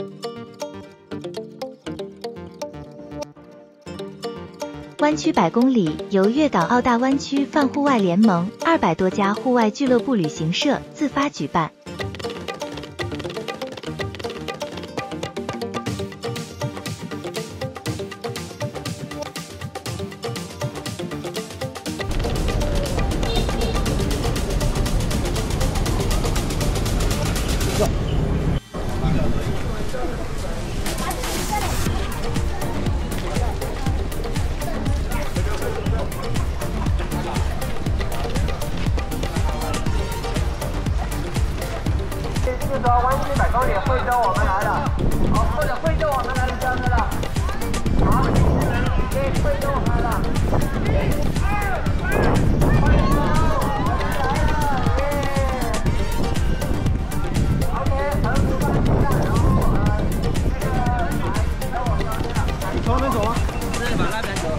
湾区100公里由月岛澳大湾区泛户外联盟200多家户外俱乐部旅行社自发举办。 湾区100公里，惠州我们来了，好，或者惠州我们来了，交车了，好，对，惠州我们来了，欢迎我们来了，耶 ，OK， 横幅放地上，然后那个来，到我交车了，你从那边走吗？对，往那边走。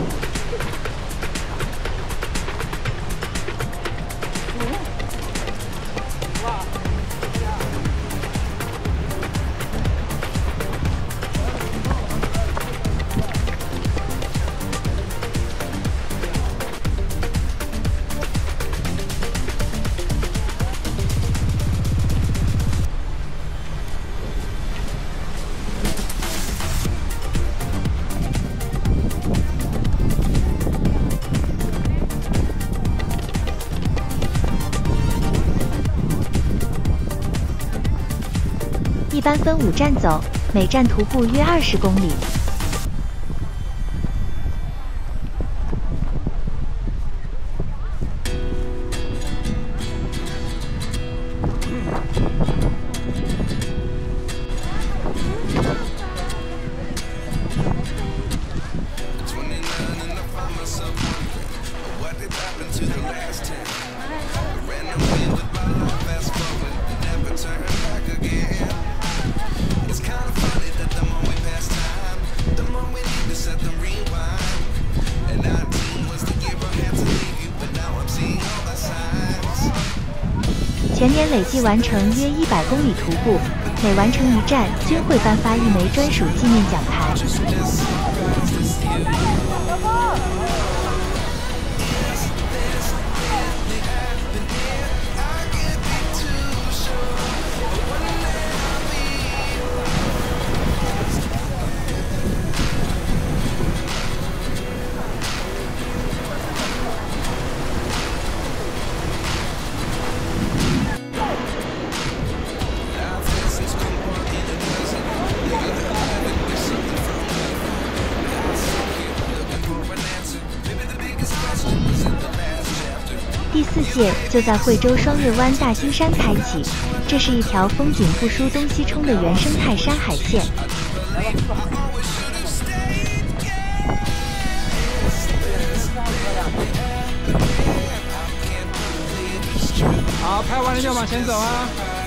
一般分5站走，每站徒步约20公里。全年累计完成约100公里徒步，每完成1站均会颁发1枚专属纪念奖牌。第4届就在惠州双月湾大兴山开启，这是一条风景不输东西冲的原生态山海线。 好，拍完了就往前走啊！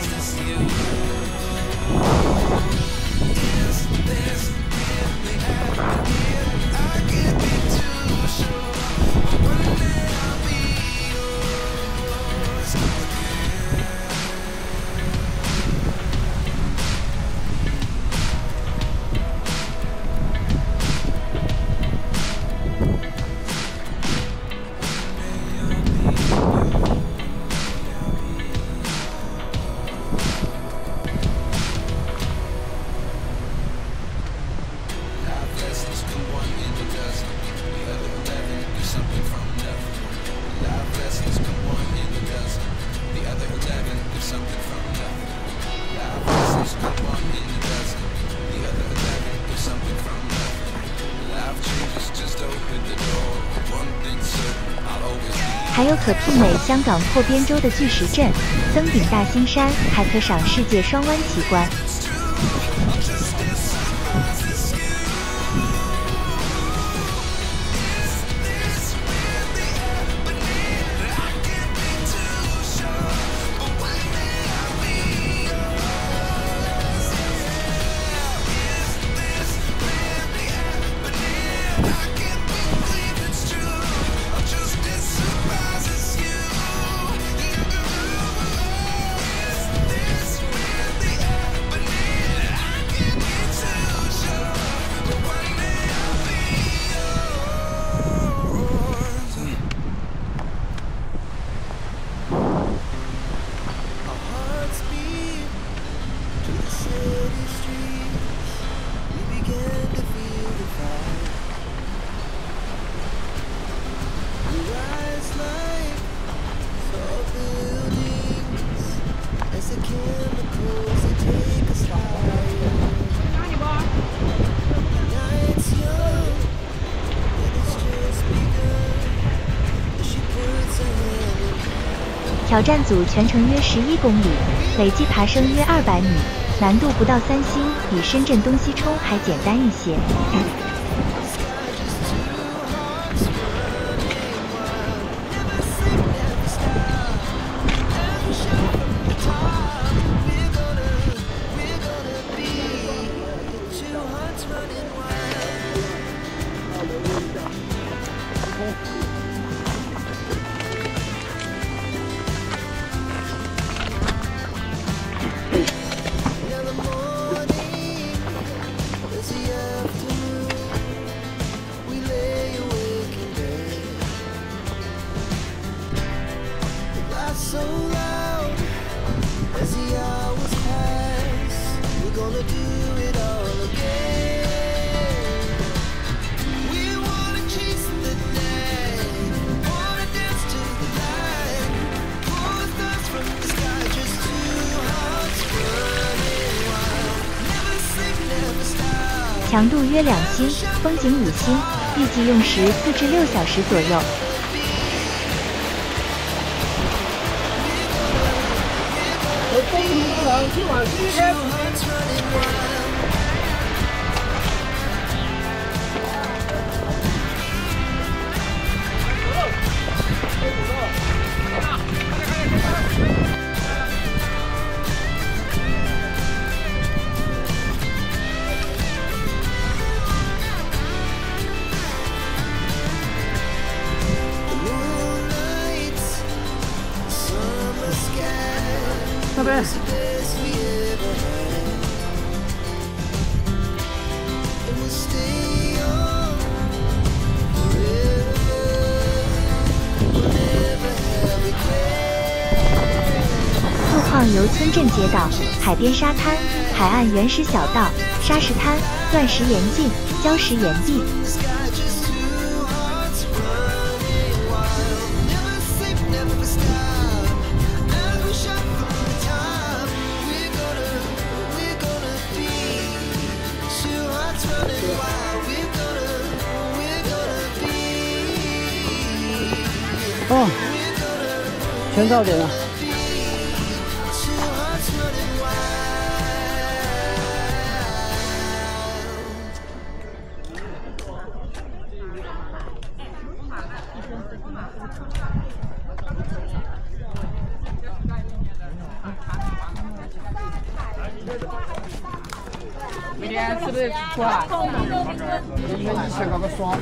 还有可媲美香港破边洲的巨石阵，登顶大兴山还可赏世界双湾奇观。 挑战组全程约11公里，累计爬升约200米，难度不到3星，比深圳东西冲还简单一些。 So loud as the hours pass, we're gonna do it all again. We wanna chase the night, wanna dance to the light, pull the stars from the sky, just two hearts running wild. Never sleep, never stop. 强度约2星，风景5星，预计用时4至6小时左右。 今晚第一天。那边。 路况由村镇街道、海边沙滩、海岸原始小道、沙石滩、乱石岩径、礁石岩壁。 哦，全到点了。 明天是不是出来？ 因为以前那个双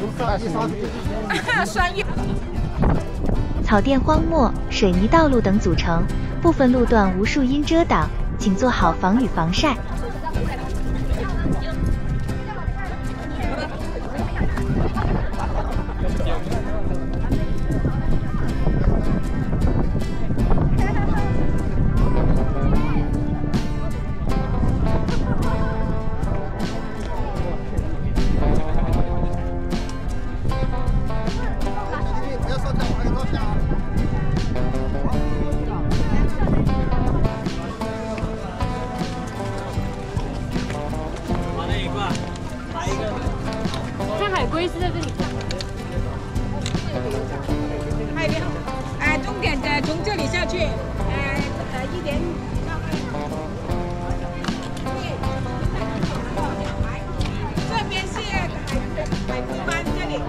双草甸荒漠、水泥道路等组成，部分路段无树荫遮挡，请做好防雨防晒。 看海龟是在这里看。海边，终点的从这里下去，1点到2。这边是海龟湾这里。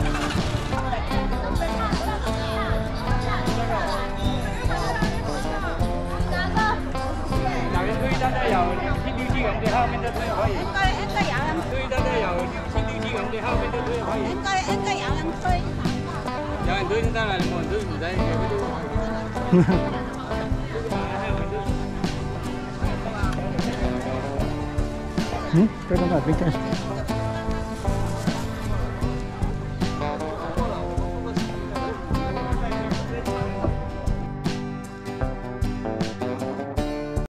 哪边对大家有新地區咁嘅後面都推可以。 應該有人。 對大家有新地區咁嘅後面都推可以。 應該有人推。 有人推就得啦，你冇人推唔使嘅。 嗯，這個哪邊看？